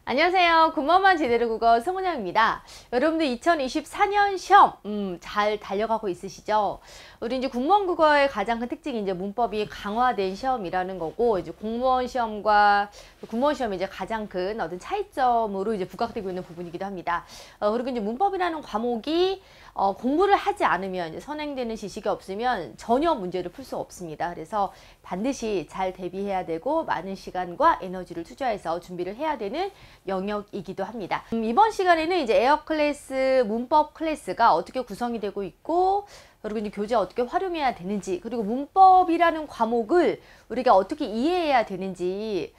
안녕하세요. 군만만 제대로 국어 송은영입니다. 여러분들 2024년 시험 잘 달려가고 있으시죠? 우리 이제 군무원 국어의 가장 큰 특징이 이제 문법이 강화된 시험이라는 거고, 이제 공무원 시험과 군무원 시험이 이제 가장 큰 어떤 차이점으로 이제 부각되고 있는 부분이기도 합니다. 그리고 이제 문법이라는 과목이 공부를 하지 않으면, 이제 선행되는 지식이 없으면 전혀 문제를 풀 수 없습니다. 그래서 반드시 잘 대비해야 되고 많은 시간과 에너지를 투자해서 준비를 해야 되는 영역이기도 합니다. 이번 시간에는 이제 에어 클래스 문법 클래스가 어떻게 구성이 되고 있고, 그리고 이제 교재 어떻게 활용해야 되는지, 그리고 문법이라는 과목을 우리가 어떻게 이해해야 되는지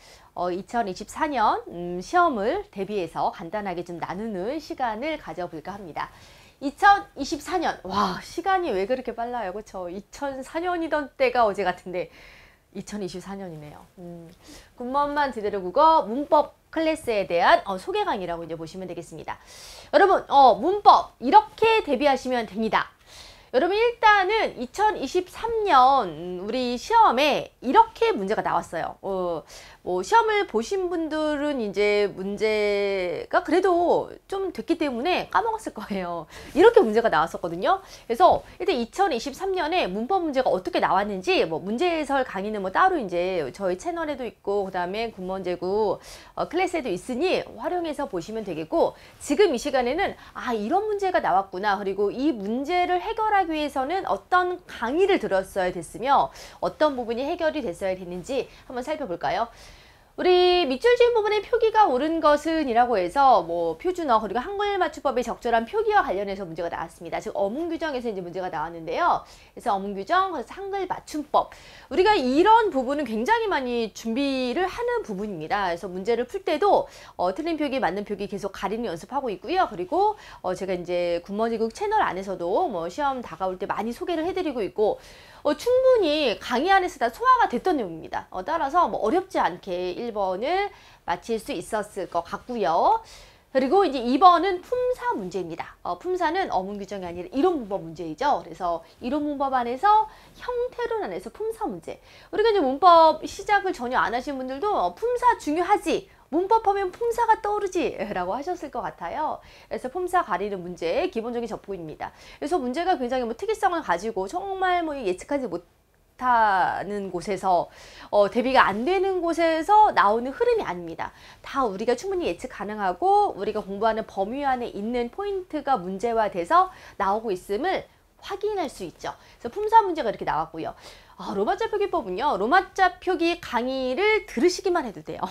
2024년 시험을 대비해서 간단하게 좀 나누는 시간을 가져볼까 합니다. 2024년, 와, 시간이 왜 그렇게 빨라요, 그쵸? 2004년이던 때가 어제 같은데 2024년이네요. 군무원만 제대로 국어 문법 클래스에 대한 소개 강의라고 이제 보시면 되겠습니다. 여러분, 문법 이렇게 대비하시면 됩니다. 여러분, 일단은 2023년 우리 시험에 이렇게 문제가 나왔어요. 뭐 시험을 보신 분들은 이제 문제가 그래도 좀 됐기 때문에 까먹었을 거예요. 이렇게 문제가 나왔었거든요. 그래서 일단 2023년에 문법 문제가 어떻게 나왔는지, 뭐 문제 해설 강의는 뭐 따로 이제 저희 채널에도 있고, 그 다음에 군무원제국 클래스에도 있으니 활용해서 보시면 되겠고, 지금 이 시간에는 이런 문제가 나왔구나, 그리고 이 문제를 해결하기 위해서는 어떤 강의를 들었어야 됐으며 어떤 부분이 해결이 됐어야 됐는지 한번 살펴볼까요? 우리 밑줄 지은 부분에 표기가 옳은 것은 이라고 해서 뭐 표준어 그리고 한글 맞춤법의 적절한 표기와 관련해서 문제가 나왔습니다. 즉 어문 규정에서 이제 문제가 나왔는데요. 그래서 어문 규정, 그래서 한글 맞춤법, 우리가 이런 부분은 굉장히 많이 준비를 하는 부분입니다. 그래서 문제를 풀 때도 틀린 표기, 맞는 표기 계속 가리는 연습하고 있고요. 그리고 제가 이제 군무원제국 채널 안에서도 뭐 시험 다가올 때 많이 소개를 해드리고 있고, 충분히 강의 안에서 다 소화가 됐던 내용입니다. 따라서 뭐 어렵지 않게 1번을 마칠 수 있었을 것 같고요. 그리고 이제 2번은 품사 문제입니다. 품사는 어문 규정이 아니라 이론 문법 문제이죠. 그래서 이론 문법 안에서 형태론 안에서 품사 문제. 우리가 이제 문법 시작을 전혀 안 하신 분들도 품사 중요하지, 문법하면 품사가 떠오르지 라고 하셨을 것 같아요. 그래서 품사 가리는 문제 기본적인 접근입니다. 그래서 문제가 굉장히 뭐 특이성을 가지고 정말 뭐 예측하지 못하는 곳에서 대비가 안 되는 곳에서 나오는 흐름이 아닙니다. 다 우리가 충분히 예측 가능하고 우리가 공부하는 범위 안에 있는 포인트가 문제화돼서 나오고 있음을 확인할 수 있죠. 그래서 품사 문제가 이렇게 나왔고요. 로마자 표기법은요, 로마자 표기 강의를 들으시기만 해도 돼요.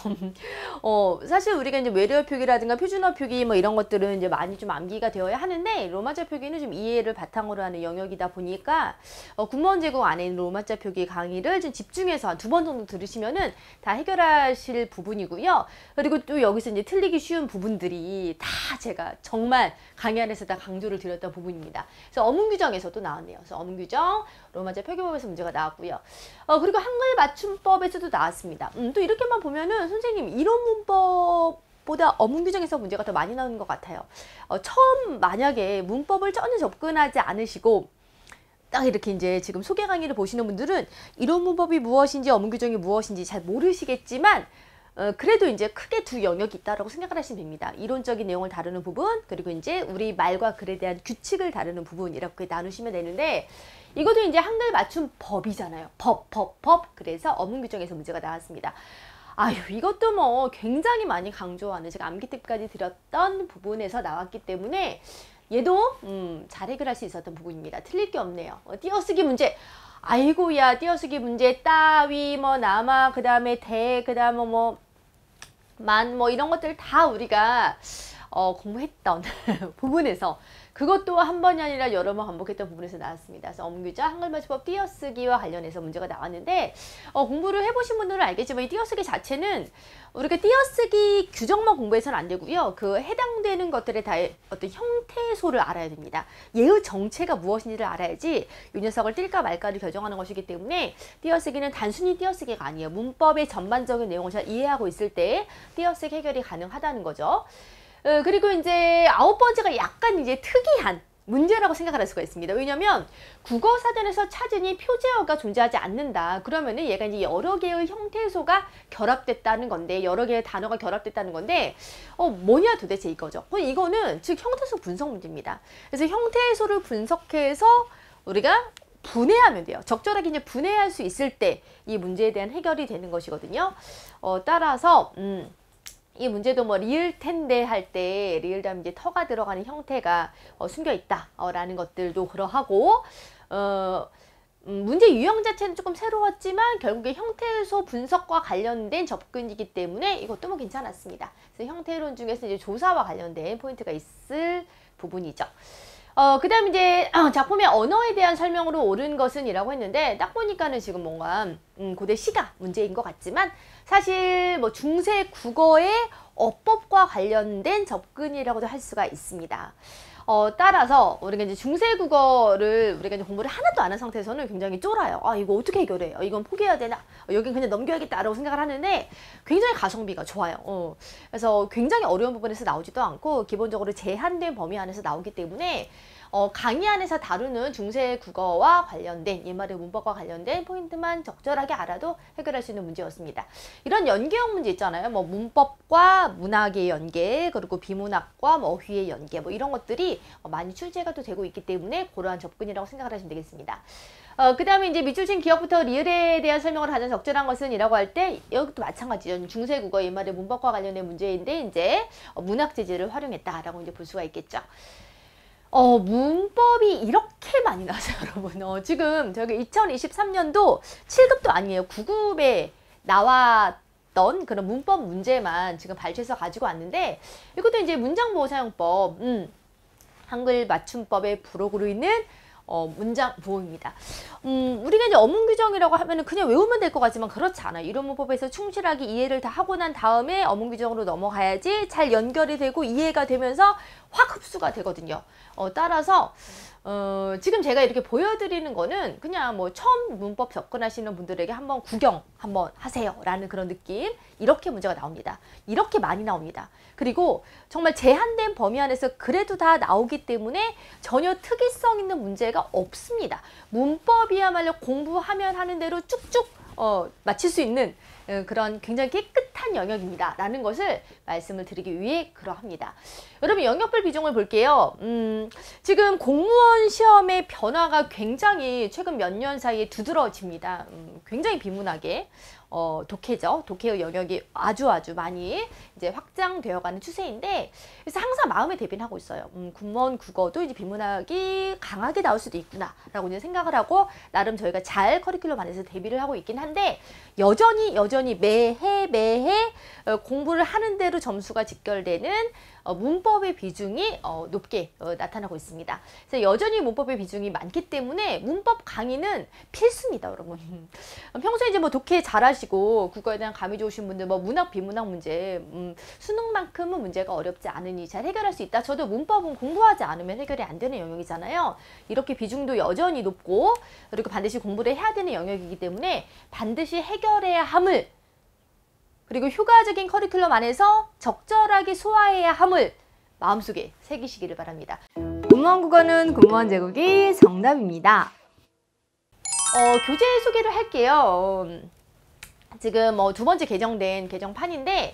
사실 우리가 이제 외래어 표기라든가 표준어 표기 뭐 이런 것들은 이제 많이 좀 암기가 되어야 하는데, 로마자 표기는 좀 이해를 바탕으로 하는 영역이다 보니까 군무원제국 안에 있는 로마자 표기 강의를 좀 집중해서 한 2번 정도 들으시면은 다 해결하실 부분이고요. 그리고 또 여기서 이제 틀리기 쉬운 부분들이 다 제가 정말 강의 안에서 다 강조를 드렸던 부분입니다. 그래서 어문 규정에서도 나왔네요. 그래서 어문 규정, 로마자 표기법에서 문제가 나왔고요. 그리고 한글 맞춤법에서도 나왔습니다. 또 이렇게만 보면은 선생님 이론 문법보다 어문 규정에서 문제가 더 많이 나오는 것 같아요. 처음 만약에 문법을 전혀 접근하지 않으시고 딱 이렇게 이제 지금 소개 강의를 보시는 분들은 이론 문법이 무엇인지 어문 규정이 무엇인지 잘 모르시겠지만, 그래도 이제 크게 두 영역이 있다라고 생각을 하시면 됩니다. 이론적인 내용을 다루는 부분, 그리고 이제 우리 말과 글에 대한 규칙을 다루는 부분, 이렇게 나누시면 되는데, 이것도 이제 한글 맞춤법이잖아요. 법. 그래서 어문 규정에서 문제가 나왔습니다. 이것도 뭐 굉장히 많이 강조하는, 제가 암기팁까지 드렸던 부분에서 나왔기 때문에 얘도 잘 해결할 수 있었던 부분입니다. 틀릴 게 없네요. 띄어쓰기 문제. 아이고야, 띄어쓰기 문제 따위 뭐 남아, 그 다음에 대, 그 다음에 뭐 만, 뭐 이런 것들 다 우리가 공부했던 부분에서, 그것도 한 번이 아니라 여러 번 반복했던 부분에서 나왔습니다. 그래서 어문 규정, 한글 맞춤법 띄어쓰기와 관련해서 문제가 나왔는데, 공부를 해보신 분들은 알겠지만 이 띄어쓰기 자체는 우리가 띄어쓰기 규정만 공부해서는 안 되고요. 그 해당되는 것들에 다 어떤 형태소를 알아야 됩니다. 얘의 정체가 무엇인지를 알아야지 이 녀석을 띨까 말까를 결정하는 것이기 때문에, 띄어쓰기는 단순히 띄어쓰기가 아니에요. 문법의 전반적인 내용을 잘 이해하고 있을 때 띄어쓰기 해결이 가능하다는 거죠. 그리고 이제 9번째가 약간 이제 특이한, 문제라고 생각을 할 수가 있습니다. 왜냐하면 국어사전에서 찾으니 표제어가 존재하지 않는다. 그러면은 얘가 이제 여러 개의 형태소가 결합됐다는 건데, 여러 개의 단어가 결합됐다는 건데, 뭐냐 도대체 이거죠. 이거는 즉 형태소 분석 문제입니다. 그래서 형태소를 분석해서 우리가 분해하면 돼요. 적절하게 이제 분해할 수 있을 때 이 문제에 대한 해결이 되는 것이거든요. 따라서 이 문제도 뭐 리을 텐데 할 때 리을 다음에 이제 터가 들어가는 형태가 숨겨 있다 라는 것들도 그러하고 문제 유형 자체는 조금 새로웠지만 결국에 형태소 분석과 관련된 접근이기 때문에 이것도 뭐 괜찮았습니다. 그래서 형태론 중에서 이제 조사와 관련된 포인트가 있을 부분이죠. 그 다음 이제 작품의 언어에 대한 설명으로 옳은 것은 이라고 했는데, 딱 보니까는 지금 뭔가 고대 시가 문제인 것 같지만 사실 뭐 중세 국어의 어법과 관련된 접근이라고도 할 수가 있습니다. 따라서 우리가 이제 중세 국어를 우리가 이제 공부를 하나도 안 한 상태에서는 굉장히 쫄아요. 이거 어떻게 해결해요? 이건 포기해야 되나? 여긴 그냥 넘겨야겠다라고 생각을 하는데 굉장히 가성비가 좋아요. 그래서 굉장히 어려운 부분에서 나오지도 않고 기본적으로 제한된 범위 안에서 나오기 때문에 강의 안에서 다루는 중세 국어와 관련된 옛말의 문법과 관련된 포인트만 적절하게 알아도 해결할 수 있는 문제였습니다. 이런 연계형 문제 있잖아요. 뭐 문법과 문학의 연계, 그리고 비문학과 뭐 어휘의 연계, 뭐 이런 것들이 많이 출제가 또 되고 있기 때문에 그러한 접근이라고 생각을 하시면 되겠습니다. 그 다음에 이제 밑줄친 기억부터 리을에 대한 설명을 가장 적절한 것은 이라고 할 때 여기도 마찬가지죠. 중세 국어 옛말의 문법과 관련된 문제인데 이제 문학 재질을 활용했다라고 이제 볼 수가 있겠죠. 문법이 이렇게 많이 나왔어요, 여러분. 지금 저기 2023년도 7급도 아니에요. 9급에 나왔던 그런 문법 문제만 지금 발췌해서 가지고 왔는데, 이것도 이제 문장보호사용법, 한글 맞춤법의 부록으로 있는 문장 보호입니다. 우리가 이제 어문 규정이라고 하면은 그냥 외우면 될 것 같지만 그렇지 않아요. 이론 문법에서 충실하게 이해를 다 하고 난 다음에 어문 규정으로 넘어가야지 잘 연결이 되고 이해가 되면서 확 흡수가 되거든요. 따라서 지금 제가 이렇게 보여드리는 거는 그냥 뭐 처음 문법 접근하시는 분들에게 한번 구경 한번 하세요 라는 그런 느낌. 이렇게 문제가 나옵니다. 이렇게 많이 나옵니다. 그리고 정말 제한된 범위 안에서 그래도 다 나오기 때문에 전혀 특이성 있는 문제가 없습니다. 문법이야말로 공부하면 하는 대로 쭉쭉 맞힐 수 있는 그런 굉장히 깨끗한 영역입니다 라는 것을 말씀을 드리기 위해 그러합니다. 여러분 영역별 비중을 볼게요. 지금 공무원 시험의 변화가 굉장히 최근 몇 년 사이에 두드러집니다. 굉장히 비문하게 독해죠. 독해의 영역이 아주 많이 이제 확장되어가는 추세인데, 그래서 항상 마음에 대비는 하고 있어요. 군무원 국어도 이제 비문학이 강하게 나올 수도 있구나라고 이제 생각을 하고 나름 저희가 잘 커리큘럼 안에서 대비를 하고 있긴 한데, 여전히 매해 공부를 하는 대로 점수가 직결되는 문법의 비중이 높게 나타나고 있습니다. 그래서 여전히 문법의 비중이 많기 때문에 문법 강의는 필수입니다, 여러분. 평소에 이제 뭐 독해 잘하시고 국어에 대한 감이 좋으신 분들, 뭐 문학, 비문학 문제, 수능만큼은 문제가 어렵지 않으니 잘 해결할 수 있다. 저도 문법은 공부하지 않으면 해결이 안 되는 영역이잖아요. 이렇게 비중도 여전히 높고, 그리고 반드시 공부를 해야 되는 영역이기 때문에 반드시 해결해야 함을, 그리고 효과적인 커리큘럼 안에서 적절하게 소화해야 함을 마음속에 새기시기를 바랍니다. 군무원 국어는 군무원 제국이 정답입니다. 교재 소개를 할게요. 지금 두 번째 개정된 개정판인데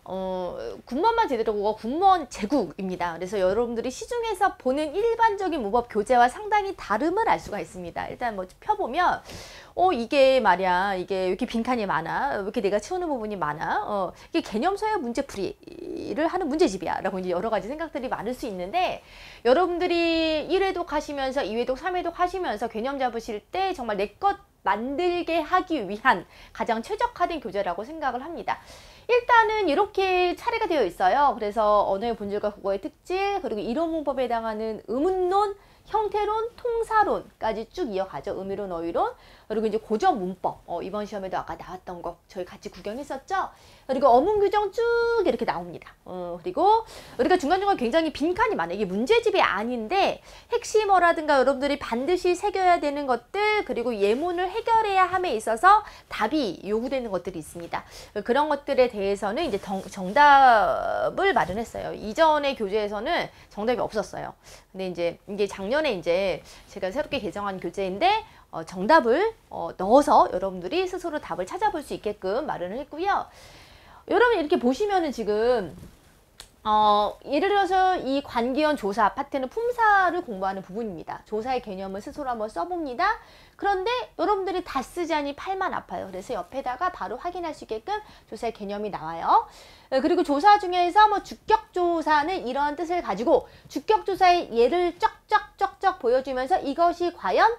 군무원만 제대로 국어 군무원 제국입니다. 그래서 여러분들이 시중에서 보는 일반적인 문법 교재와 상당히 다름을 알 수가 있습니다. 일단 뭐 펴보면 이게 말이야, 이게 왜 이렇게 빈칸이 많아? 왜 이렇게 내가 채우는 부분이 많아? 이게 개념서의 문제풀이를 하는 문제집이야 라고 이제 여러 가지 생각들이 많을 수 있는데, 여러분들이 1회독 하시면서 2회독, 3회독 하시면서 개념 잡으실 때 정말 내 것 만들게 하기 위한 가장 최적화된 교재라고 생각을 합니다. 일단은 이렇게 차례가 되어 있어요. 그래서 언어의 본질과 국어의 특질, 그리고 이론 문법에 해당하는 의문론, 형태론, 통사론까지 쭉 이어가죠. 의미론, 어휘론, 그리고 이제 고전 문법, 이번 시험에도 아까 나왔던 거 저희 같이 구경했었죠. 그리고 어문 규정 쭉 이렇게 나옵니다. 그리고 우리가 중간중간 굉장히 빈칸이 많아요. 이게 문제집이 아닌데 핵심어라든가 여러분들이 반드시 새겨야 되는 것들, 그리고 예문을 해결해야 함에 있어서 답이 요구되는 것들이 있습니다. 그런 것들에 대해서는 이제 정답을 마련했어요. 이전의 교재에서는 정답이 없었어요. 근데 이제 이게 작년에 이제 제가 새롭게 개정한 교재인데 정답을 넣어서 여러분들이 스스로 답을 찾아볼 수 있게끔 마련을 했고요. 여러분 이렇게 보시면은 지금 예를 들어서 이 관계원 조사 파트는 품사를 공부하는 부분입니다. 조사의 개념을 스스로 한번 써봅니다. 그런데 여러분들이 다 쓰지 않니 팔만 아파요. 그래서 옆에다가 바로 확인할 수 있게끔 조사의 개념이 나와요. 그리고 조사 중에서 뭐 주격조사는 이러한 뜻을 가지고 주격조사의 예를 쫙쫙쫙쫙 보여주면서 이것이 과연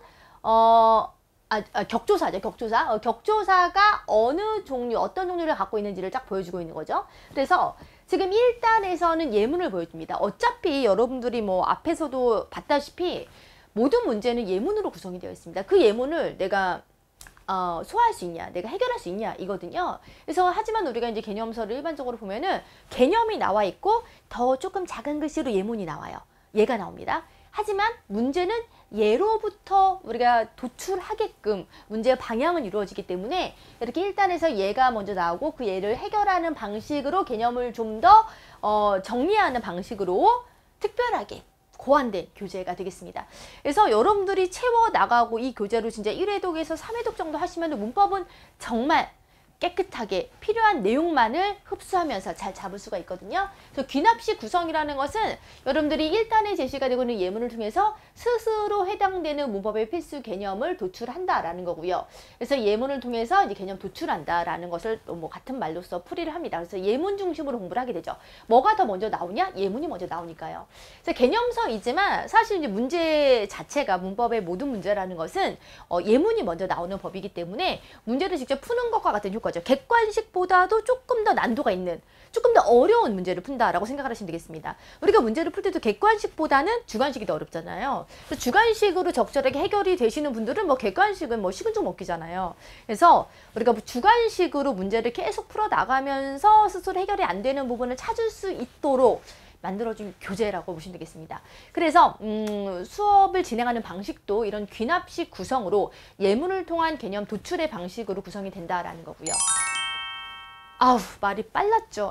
격조사죠. 격조사. 격조사가 어느 종류, 어떤 종류를 갖고 있는지를 쫙 보여주고 있는 거죠. 그래서 지금 1단에서는 예문을 보여줍니다. 어차피 여러분들이 뭐 앞에서도 봤다시피 모든 문제는 예문으로 구성이 되어 있습니다. 그 예문을 내가 소화할 수 있냐, 내가 해결할 수 있냐 이거든요. 그래서 하지만 우리가 이제 개념서를 일반적으로 보면은 개념이 나와 있고 더 조금 작은 글씨로 예문이 나와요. 예가 나옵니다. 하지만 문제는 예로부터 우리가 도출하게끔 문제의 방향은 이루어지기 때문에 이렇게 1단에서 예가 먼저 나오고 그 예를 해결하는 방식으로 개념을 좀 더 정리하는 방식으로 특별하게 고안된 교재가 되겠습니다. 그래서 여러분들이 채워나가고 이 교재로 진짜 1회독에서 3회독 정도 하시면 문법은 정말 깨끗하게 필요한 내용만을 흡수하면서 잘 잡을 수가 있거든요. 그래서 귀납식 구성이라는 것은 여러분들이 1단에 제시가 되고 있는 예문을 통해서 스스로 해당되는 문법의 필수 개념을 도출한다라는 거고요. 그래서 예문을 통해서 이제 개념 도출한다라는 것을 뭐 같은 말로써 풀이를 합니다. 그래서 예문 중심으로 공부를 하게 되죠. 뭐가 더 먼저 나오냐? 예문이 먼저 나오니까요. 그래서 개념서이지만 사실 이제 문제 자체가 문법의 모든 문제라는 것은 예문이 먼저 나오는 법이기 때문에 문제를 직접 푸는 것과 같은 효과죠. 객관식보다도 조금 더 난도가 있는, 조금 더 어려운 문제를 푼다라고 생각을 하시면 되겠습니다. 우리가 문제를 풀 때도 객관식보다는 주관식이 더 어렵잖아요. 그래서 주관식으로 적절하게 해결이 되시는 분들은 뭐 객관식은 뭐 식은 죽 먹기잖아요. 그래서 우리가 주관식으로 문제를 계속 풀어 나가면서 스스로 해결이 안 되는 부분을 찾을 수 있도록 만들어준 교재라고 보시면 되겠습니다. 그래서 수업을 진행하는 방식도 이런 귀납식 구성으로 예문을 통한 개념 도출의 방식으로 구성이 된다라는 거고요. 아우, 말이 빨랐죠.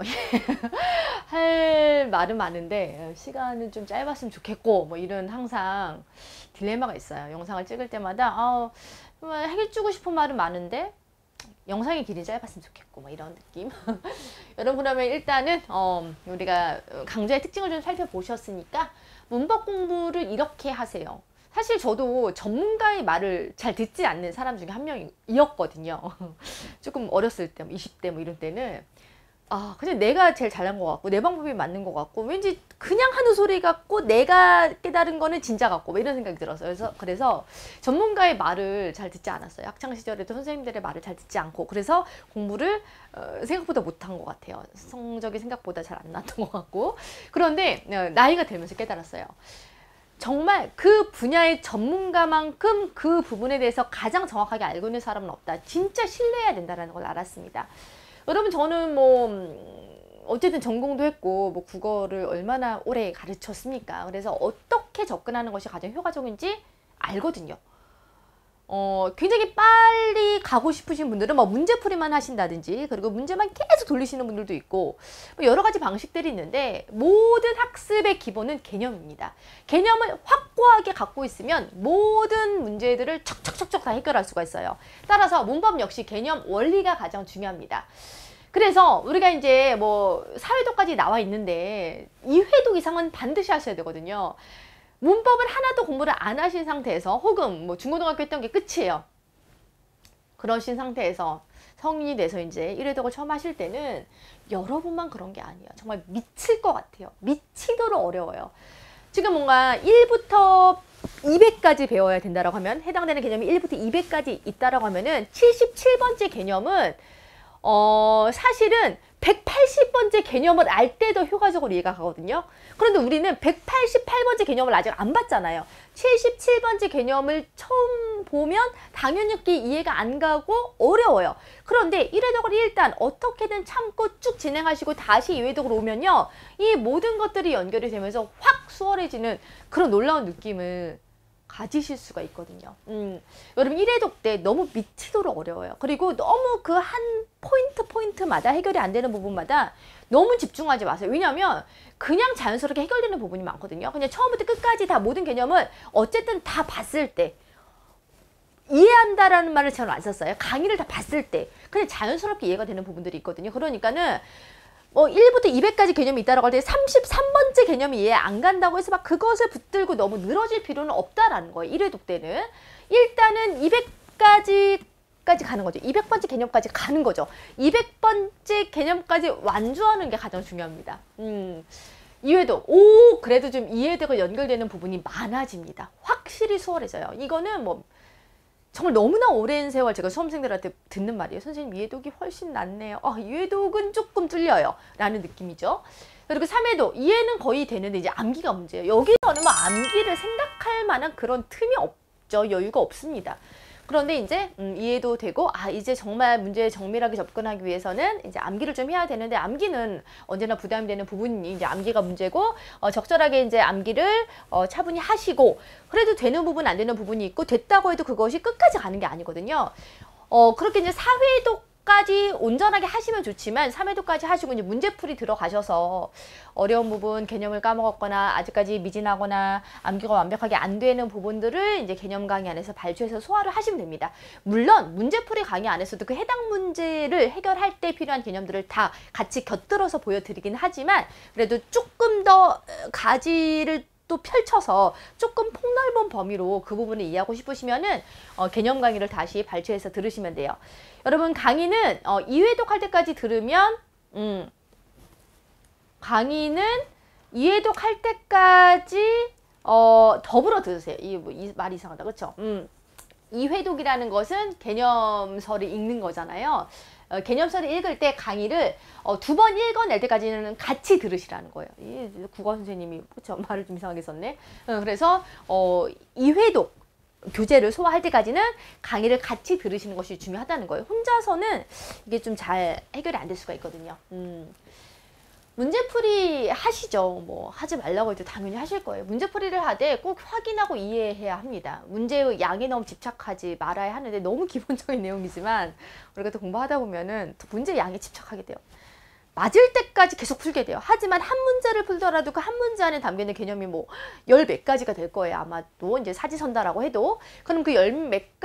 할 말은 많은데 시간은 좀 짧았으면 좋겠고 뭐 이런 항상 딜레마가 있어요. 영상을 찍을 때마다 해주고 싶은 말은 많은데 영상의 길이 짧았으면 좋겠고 뭐 이런 느낌. 여러분 그러면 일단은 우리가 강좌의 특징을 좀 살펴보셨으니까 문법 공부를 이렇게 하세요. 사실 저도 전문가의 말을 잘 듣지 않는 사람 중에 한 명이었거든요. 조금 어렸을 때 20대 뭐 이런 때는 그냥 내가 제일 잘난 것 같고 내 방법이 맞는 것 같고 왠지 그냥 하는 소리 같고 내가 깨달은 거는 진짜 같고 뭐 이런 생각이 들었어요. 그래서 전문가의 말을 잘 듣지 않았어요. 학창시절에도 선생님들의 말을 잘 듣지 않고 그래서 공부를 생각보다 못한 것 같아요. 성적이 생각보다 잘 안 나왔던 것 같고. 그런데 나이가 들면서 깨달았어요. 정말 그 분야의 전문가만큼 그 부분에 대해서 가장 정확하게 알고 있는 사람은 없다. 진짜 신뢰해야 된다는 걸 알았습니다. 여러분 저는 뭐 어쨌든 전공도 했고 뭐 국어를 얼마나 오래 가르쳤습니까? 그래서 어떻게 접근하는 것이 가장 효과적인지 알거든요. 굉장히 빨리 가고 싶으신 분들은 뭐 문제풀이만 하신다든지 그리고 문제만 계속 돌리시는 분들도 있고 뭐 여러 가지 방식들이 있는데 모든 학습의 기본은 개념입니다. 개념을 확고하게 갖고 있으면 모든 문제들을 척척척척 다 해결할 수가 있어요. 따라서 문법 역시 개념 원리가 가장 중요합니다. 그래서 우리가 이제 뭐 4회독까지 나와 있는데 2회독 이상은 반드시 하셔야 되거든요. 문법을 하나도 공부를 안 하신 상태에서 혹은 뭐 중고등학교 했던 게 끝이에요. 그러신 상태에서 성인이 돼서 이제 1회독을 처음 하실 때는 여러분만 그런 게 아니에요. 정말 미칠 것 같아요. 미치도록 어려워요. 지금 뭔가 1부터 200까지 배워야 된다라고 하면 해당되는 개념이 1부터 200까지 있다라고 하면은 77번째 개념은 사실은 180번째 개념을 알 때 더 효과적으로 이해가 가거든요. 그런데 우리는 188번째 개념을 아직 안 봤잖아요. 77번째 개념을 처음 보면 당연히 이해가 안 가고 어려워요. 그런데 1회독을 일단 어떻게든 참고 쭉 진행하시고 다시 2회독으로 오면요, 이 모든 것들이 연결이 되면서 확 수월해지는 그런 놀라운 느낌을 가지실 수가 있거든요. 여러분 1회독 때 너무 미치도록 어려워요. 그리고 너무 그 한 포인트마다 해결이 안 되는 부분마다 너무 집중하지 마세요. 왜냐하면 그냥 자연스럽게 해결되는 부분이 많거든요. 그냥 처음부터 끝까지 다 모든 개념을 어쨌든 다 봤을 때, 이해한다라는 말을 저는 안 썼어요. 강의를 다 봤을 때 그냥 자연스럽게 이해가 되는 부분들이 있거든요. 그러니까는 1부터 200까지 개념이 있다라고 할 때 33번째 개념이 이해 안 간다고 해서 막 그것을 붙들고 너무 늘어질 필요는 없다라는 거예요. 1회독 때는 일단은 200까지 가는 거죠. 200번째 개념까지 가는 거죠. 200번째 개념까지 완주하는 게 가장 중요합니다. 2회독, 그래도 좀 2회독과 연결되는 부분이 많아집니다. 확실히 수월해져요. 이거는 뭐 정말 너무나 오랜 세월 제가 수험생들한테 듣는 말이에요. 선생님, 2회독이 훨씬 낫네요. 2회독은 조금 뚫려요. 라는 느낌이죠. 그리고 3회독, 이해는 거의 되는데 이제 암기가 문제예요. 여기서는 뭐 암기를 생각할 만한 그런 틈이 없죠. 여유가 없습니다. 그런데 이제 이해도 되고, 이제 정말 문제에 정밀하게 접근하기 위해서는 이제 암기를 좀 해야 되는데, 암기는 언제나 부담이 되는 부분이 이제 암기가 문제고, 적절하게 이제 암기를 차분히 하시고, 그래도 되는 부분 안 되는 부분이 있고, 됐다고 해도 그것이 끝까지 가는 게 아니거든요. 그렇게 이제 4회독까지 온전하게 하시면 좋지만 3회독까지 하시고 이제 문제풀이 들어가셔서 어려운 부분, 개념을 까먹었거나 아직까지 미진하거나 암기가 완벽하게 안 되는 부분들을 이제 개념 강의 안에서 발췌해서 소화를 하시면 됩니다. 물론 문제풀이 강의 안에서도 그 해당 문제를 해결할 때 필요한 개념들을 다 같이 곁들여서 보여드리긴 하지만, 그래도 조금 더 가지를 또 펼쳐서 조금 폭넓은 범위로 그 부분을 이해하고 싶으시면은 개념 강의를 다시 발췌해서 들으시면 돼요. 여러분, 강의는 2회독 할 때까지 들으면 강의는 2회독 할 때까지 더불어 들으세요. 이 말이 이상하다, 그렇죠? 2회독이라는 것은 개념서를 읽는 거잖아요. 개념서를 읽을 때 강의를 2번 읽어낼 때까지는 같이 들으시라는 거예요. 국어 선생님이 그쵸? 말을 좀 이상하게 썼네. 그래서 2회독 교재를 소화할 때까지는 강의를 같이 들으시는 것이 중요하다는 거예요. 혼자서는 이게 좀 잘 해결이 안 될 수가 있거든요. 문제풀이 하시죠. 뭐 하지 말라고 해도 당연히 하실 거예요. 문제풀이를 하되 꼭 확인하고 이해해야 합니다. 문제의 양에 너무 집착하지 말아야 하는데, 너무 기본적인 내용이지만 우리가 또 공부하다 보면은 또 문제 양에 집착하게 돼요. 맞을 때까지 계속 풀게 돼요. 하지만 한 문제를 풀더라도 그 한 문제 안에 담겨있는 개념이 뭐 열 몇 가지가 될 거예요. 아마도 이제 사지선다라고 해도. 그럼 그 열 몇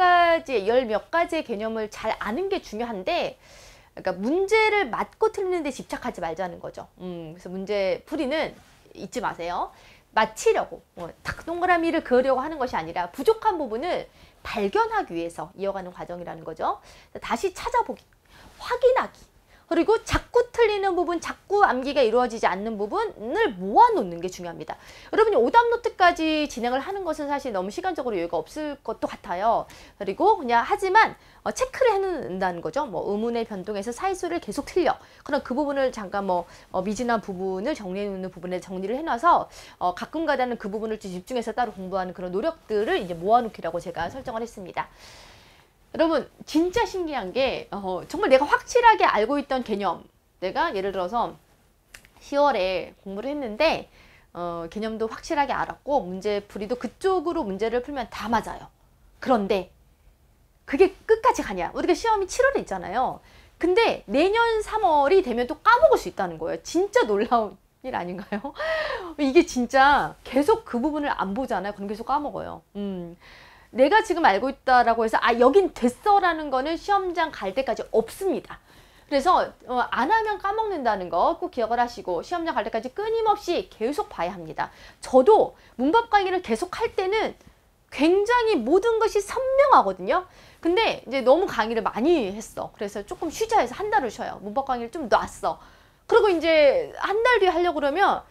가지의 개념을 잘 아는 게 중요한데, 그러니까 문제를 맞고 틀리는데 집착하지 말자는 거죠. 그래서 문제 풀이는 잊지 마세요. 맞히려고, 딱 동그라미를 그으려고 하는 것이 아니라 부족한 부분을 발견하기 위해서 이어가는 과정이라는 거죠. 다시 찾아보기, 확인하기, 그리고 자꾸 틀리는 부분, 자꾸 암기가 이루어지지 않는 부분을 모아놓는 게 중요합니다. 여러분이 오답 노트까지 진행을 하는 것은 사실 너무 시간적으로 여유가 없을 것도 같아요. 그리고 그냥 하지만 체크를 해놓는다는 거죠. 뭐 의문의 변동에서 사이수를 계속 틀려. 그럼 그 부분을 잠깐 미진한 부분을 정리해놓는 부분에 정리를 해놔서 가끔가다는 그 부분을 집중해서 따로 공부하는 그런 노력들을 이제 모아놓기라고 제가 설정을 했습니다. 여러분, 진짜 신기한 게 정말 내가 확실하게 알고 있던 개념, 내가 예를 들어서 10월에 공부를 했는데 개념도 확실하게 알았고 문제풀이도 그쪽으로 문제를 풀면 다 맞아요. 그런데 그게 끝까지 가냐? 우리가 시험이 7월에 있잖아요. 근데 내년 3월이 되면 또 까먹을 수 있다는 거예요. 진짜 놀라운 일 아닌가요? 이게 진짜 계속 그 부분을 안 보잖아요. 그럼 계속 까먹어요. 내가 지금 알고 있다라고 해서 여긴 됐어 라는 거는 시험장 갈 때까지 없습니다. 그래서 안 하면 까먹는다는 거 꼭 기억을 하시고 시험장 갈 때까지 끊임없이 계속 봐야 합니다. 저도 문법 강의를 계속 할 때는 굉장히 모든 것이 선명하거든요. 근데 이제 너무 강의를 많이 했어. 그래서 조금 쉬자 해서 한 달을 쉬어요. 문법 강의를 좀 놨어. 그리고 이제 한 달 뒤에 하려고 그러면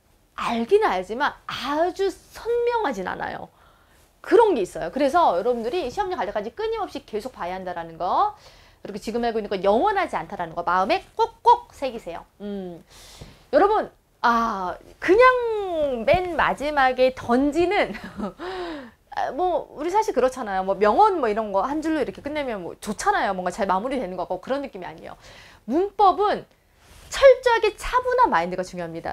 알기는 알지만 아주 선명하진 않아요. 그런 게 있어요. 그래서 여러분들이 시험장 갈 때까지 끊임없이 계속 봐야 한다는 거. 그리고 지금 알고 있는 건 영원하지 않다라는 거 마음에 꼭꼭 새기세요. 여러분, 그냥 맨 마지막에 던지는 뭐 우리 사실 그렇잖아요. 뭐 명언 뭐 이런 거 한 줄로 이렇게 끝내면 뭐 좋잖아요. 뭔가 잘 마무리되는 것 같고 그런 느낌이 아니에요. 문법은 철저하게 차분한 마인드가 중요합니다.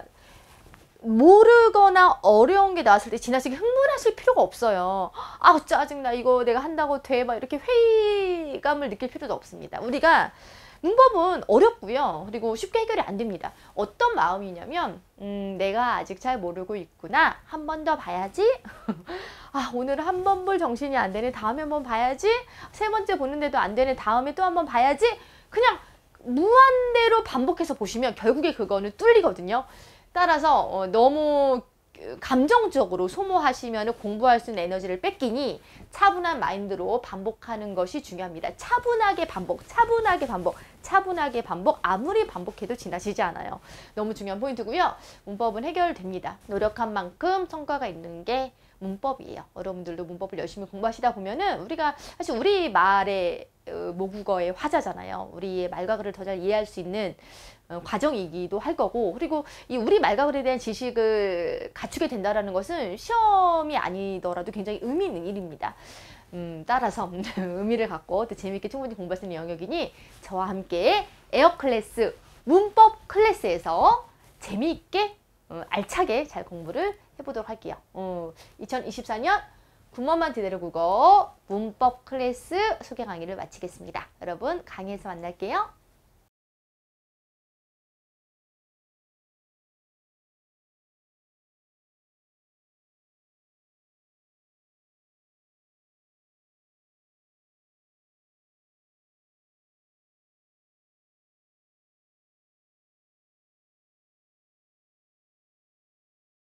모르거나 어려운 게 나왔을 때 지나치게 흥분하실 필요가 없어요. 아 짜증나 이거 내가 한다고 돼 막 이렇게 회의감을 느낄 필요도 없습니다. 우리가 문법은 어렵고요. 그리고 쉽게 해결이 안 됩니다. 어떤 마음이냐면 내가 아직 잘 모르고 있구나. 한 번 더 봐야지. 오늘 한 번 볼 정신이 안 되네. 다음에 한번 봐야지. 세 번째 보는데도 안 되네. 다음에 또 한번 봐야지. 그냥 무한대로 반복해서 보시면 결국에 그거는 뚫리거든요. 따라서 너무 감정적으로 소모하시면 공부할 수 있는 에너지를 뺏기니 차분한 마인드로 반복하는 것이 중요합니다. 차분하게 반복, 차분하게 반복, 차분하게 반복. 아무리 반복해도 지나치지 않아요. 너무 중요한 포인트고요. 문법은 해결됩니다. 노력한 만큼 성과가 있는 게 문법이에요. 여러분들도 문법을 열심히 공부하시다 보면은 우리가 사실 우리 말의 모국어의 화자잖아요. 우리의 말과 글을 더 잘 이해할 수 있는 과정이기도 할 거고, 그리고 이 우리 말과 글에 대한 지식을 갖추게 된다는 것은 시험이 아니더라도 굉장히 의미 있는 일입니다. 따라서 의미를 갖고 또 재미있게 충분히 공부할 수 있는 영역이니 저와 함께 에어클래스 문법 클래스에서 재미있게 알차게 잘 공부를 해보도록 할게요. 2024년 군만만 제대로 국어 문법 클래스 소개 강의를 마치겠습니다. 여러분 강의에서 만날게요.